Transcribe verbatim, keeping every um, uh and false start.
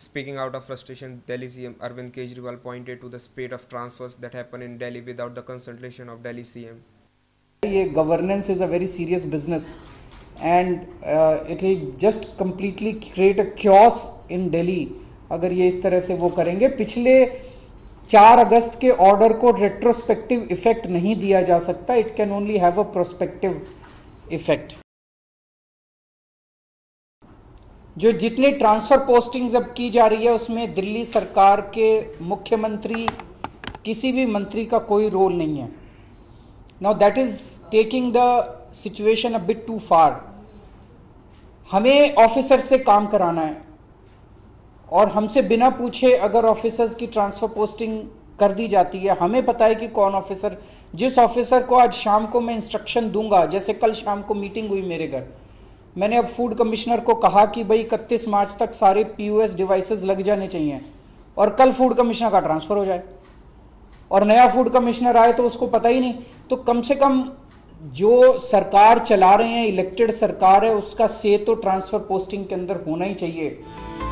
Speaking out of frustration, Delhi C M Arvind Kejriwal pointed to the spate of transfers that happen in Delhi without the consultation of Delhi C M. Governance is a very serious business, and uh, it will just completely create a chaos in Delhi अगर ये इस तरह से वो करेंगे. पिछले चार अगस्त के ऑर्डर को रेट्रोस्पेक्टिव इफेक्ट नहीं दिया जा सकता. It can only have a prospective effect. जो जितनी ट्रांसफर पोस्टिंग्स अब की जा रही है उसमें दिल्ली सरकार के मुख्यमंत्री किसी भी मंत्री का कोई रोल नहीं है. Now that is taking the situation a bit too far. हमें ऑफिसर से काम कराना है और हमसे बिना पूछे अगर ऑफिसर्स की ट्रांसफर पोस्टिंग कर दी जाती है. हमें पता है कि कौन ऑफिसर, जिस ऑफिसर को आज शाम को मैं इंस्ट्रक्शन दूंगा, जैसे कल शाम को मीटिंग हुई मेरे घर, मैंने अब फूड कमिश्नर को कहा कि भाई इकतीस मार्च तक सारे पीओएस डिवाइसेस लग जाने चाहिए और कल फूड कमिश्नर का ट्रांसफ़र हो जाए और नया फूड कमिश्नर आए तो उसको पता ही नहीं. तो कम से कम जो सरकार चला रहे हैं, इलेक्टेड सरकार है, उसका से तो ट्रांसफ़र पोस्टिंग के अंदर होना ही चाहिए.